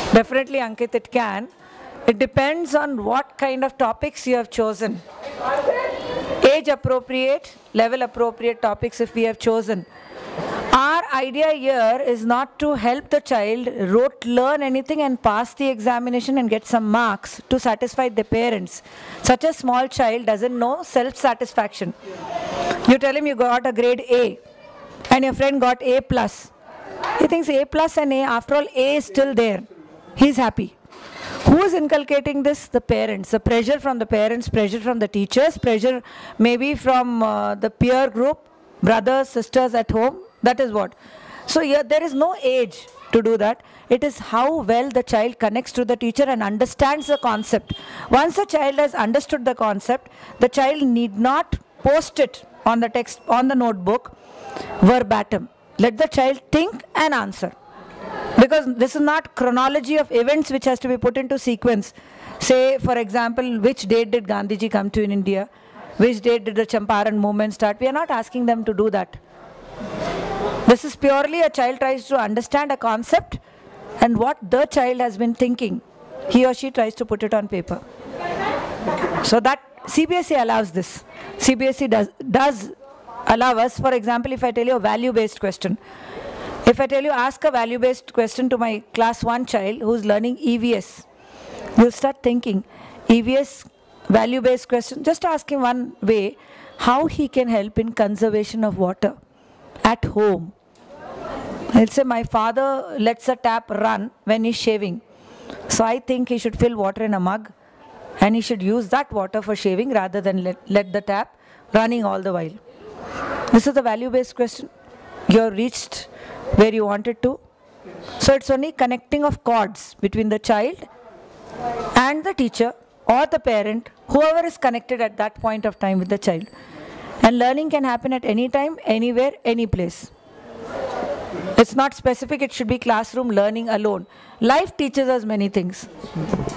Definitely, Ankit, it can. It depends on what kind of topics you have chosen. Age appropriate, level appropriate topics if we have chosen. Our idea here is not to help the child learn anything and pass the examination and get some marks to satisfy the parents. Such a small child doesn't know self-satisfaction. You tell him you got a grade A and your friend got A+. He thinks A plus and A, after all A is still there. He's happy. Who is inculcating this? The parents. The pressure from the parents, pressure from the teachers, pressure maybe from the peer group, brothers, sisters at home. That is what. So here there is no age to do that. It is how well the child connects to the teacher and understands the concept. Once the child has understood the concept, the child need not post it on the text, on the notebook, verbatim. Let the child think and answer. Because this is not chronology of events which has to be put into sequence. Say, for example, which date did Gandhiji come to in India? Which date did the Champaran movement start? We are not asking them to do that. This is purely a child tries to understand a concept and what the child has been thinking. He or she tries to put it on paper. So that CBSE allows this. CBSE does allow us, for example, if I tell you a value-based question. If I tell you ask a value-based question to my class 1 child who's learning EVS, you'll start thinking, EVS value-based question, just ask him one way, how he can help in conservation of water at home. I'll say my father lets a tap run when he's shaving. So I think he should fill water in a mug and he should use that water for shaving rather than let the tap running all the while. This is a value-based question. You have reached where you wanted to. So it's only connecting of cords between the child and the teacher or the parent, whoever is connected at that point of time with the child. And learning can happen at any time, anywhere, any place. It's not specific, it should be classroom learning alone. Life teaches us many things.